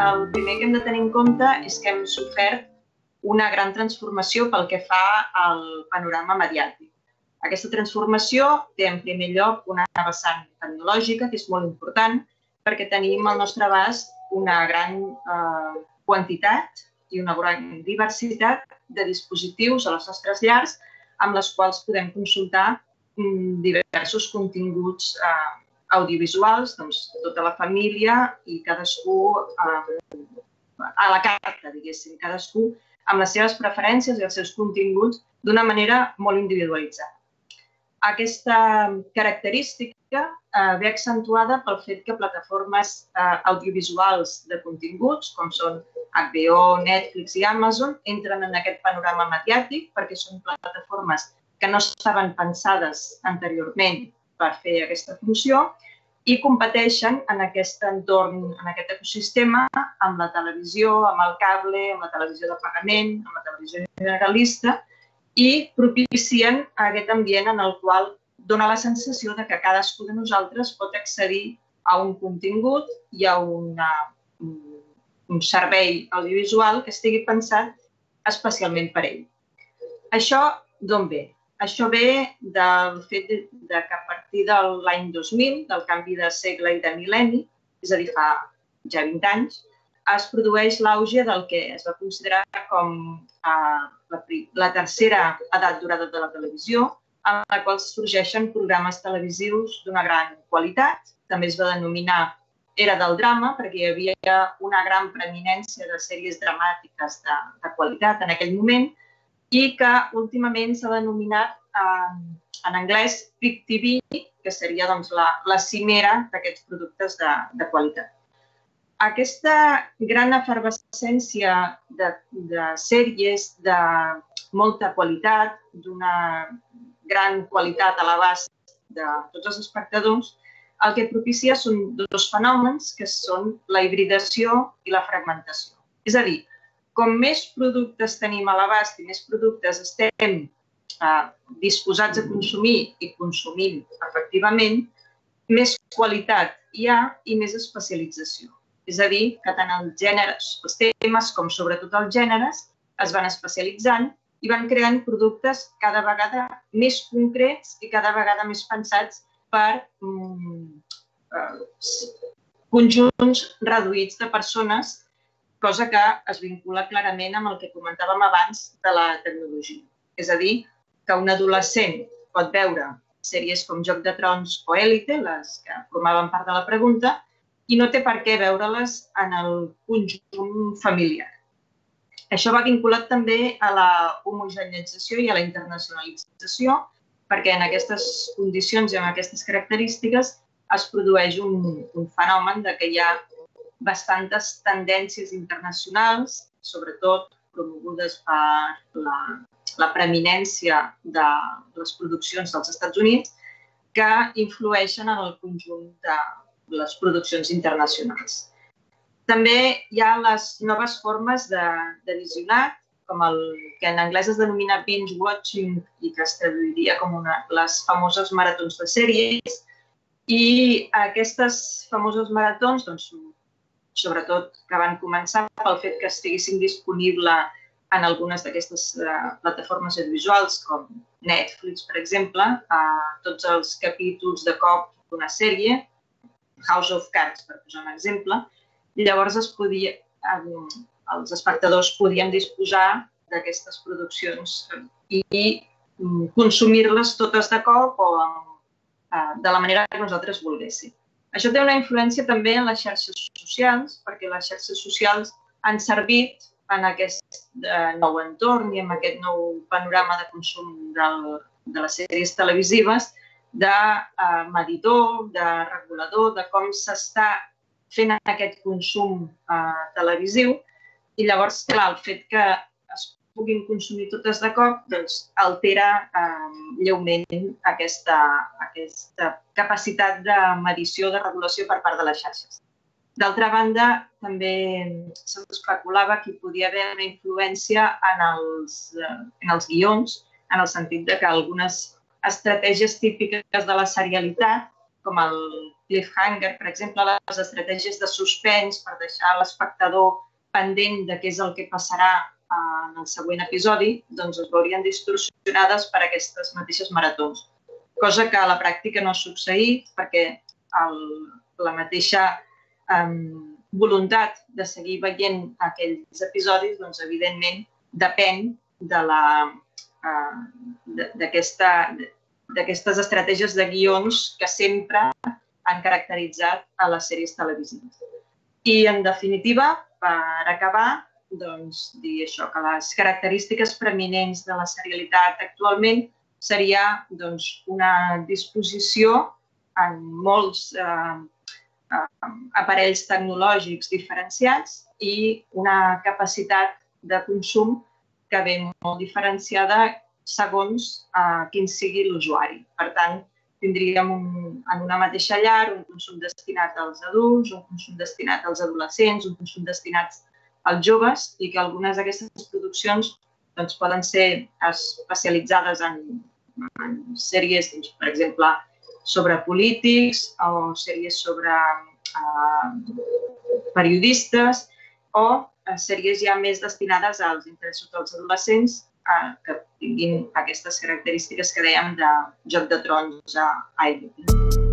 el primer que hem de tenir en compte és que hem sofert una gran transformació pel que fa al panorama mediàtic. Aquesta transformació té en primer lloc una vessant tecnològica, que és molt important, perquè tenim al nostre abast una gran quantitat i una gran diversitat de dispositius a les nostres llars amb les quals podem consultar diversos continguts audiovisuals, doncs tota la família i cadascú a la carta, diguéssim, cadascú amb les seves preferències i els seus continguts d'una manera molt individualitzada. Aquesta característica ve accentuada pel fet que plataformes audiovisuals de continguts, com són HBO, Netflix i Amazon, entren en aquest panorama mediàtic perquè són plataformes que no estaven pensades anteriorment per fer aquesta funció i competeixen en aquest entorn, en aquest ecosistema, amb la televisió, amb el cable, amb la televisió de pagament, amb la televisió generalista i propicien aquest ambient en el qual dona la sensació de que cadascú de nosaltres pot accedir a un contingut i a un servei audiovisual que estigui pensat especialment per ell. Això d'on ve? Això ve del fet que a partir de l'any 2000, del canvi de segle i de mil·lenni, és a dir, fa ja 20 anys, es produeix l'auge del que es va considerar com la tercera edat dorada de la televisió, en la qual sorgeixen programes televisius d'una gran qualitat. També es va denominar era del drama, perquè hi havia una gran preeminència de sèries dramàtiques de qualitat en aquell moment, i que últimament s'ha denominat en anglès Peak TV, que seria la cimera d'aquests productes de qualitat. Aquesta gran efervescència de sèries de molta qualitat, d'una gran qualitat a l'abast de tots els espectadors, el que propicia són dos fenòmens que són la hibridació i la fragmentació. És a dir, com més productes tenim a l'abast i més productes estem disposats a consumir i consumim efectivament, més qualitat hi ha i més especialització. És a dir, que tant els gèneres, els temes com sobretot els gèneres es van especialitzant i van creant productes cada vegada més concrets i cada vegada més pensats per conjunts reduïts de persones, cosa que es vincula clarament amb el que comentàvem abans de la tecnologia. És a dir, que un adolescent pot veure sèries com Joc de Trons o Élite, les que formaven part de la pregunta, i no té per què veure-les en el conjunt familiar. Això va vinculat també a la homogeneïtzació i a la internacionalització, perquè en aquestes condicions i amb aquestes característiques es produeix un fenomen que hi ha bastantes tendències internacionals, sobretot promogudes per la preeminència de les produccions dels Estats Units, que influeixen en el conjunt de les produccions internacionals. També hi ha les noves formes de visionat, com el que en anglès es denomina binge-watching i que es traduiria com les famoses maratons de sèries. I aquestes famoses maratons, sobretot que van començar pel fet que estiguessin disponibles en algunes d'aquestes plataformes audiovisuals, com Netflix, per exemple, tots els capítols de cop d'una sèrie, House of Cards, per posar un exemple. Llavors els espectadors podien disposar d'aquestes produccions i consumir-les totes de cop o de la manera que nosaltres volguéssim. Això té una influència també en les xarxes socials, perquè les xarxes socials han servit en aquest nou entorn i en aquest nou panorama de consum de les sèries televisives de medidor, de regulador, de com s'està fent aquest consum televisiu. I llavors, clar, el fet que es puguin consumir totes de cop altera lleument aquesta capacitat de medició, de regulació per part de les xarxes. D'altra banda, també s'especulava que hi podia haver una influència en els guions, en el sentit que algunes estratègies típiques de la serialitat, com el cliffhanger, per exemple, les estratègies de suspens per deixar l'espectador pendent de què és el que passarà en el següent episodi, doncs es veurien distorsionades per aquestes mateixes maratons. Cosa que a la pràctica no ha succeït perquè la mateixa voluntat de seguir veient aquells episodis, doncs, evidentment, depèn d'aquestes estratègies de guions que sempre han caracteritzat a les sèries televisives. I, en definitiva, per acabar, doncs, dir això, que les característiques preeminents de la serialitat actualment seria una disposició en molts aparells tecnològics diferenciats i una capacitat de consum que ve molt diferenciada segons quin sigui l'usuari. Per tant, tindríem en una mateixa llar un consum destinat als adults, un consum destinat als adolescents, un consum destinat als joves i que algunes d'aquestes produccions poden ser especialitzades en sèries, per exemple, sobre polítics o sèries sobre periodistes o sèries ja més destinades als interessos dels adolescents que tinguin aquestes característiques que dèiem de Joc de Trons a ABC.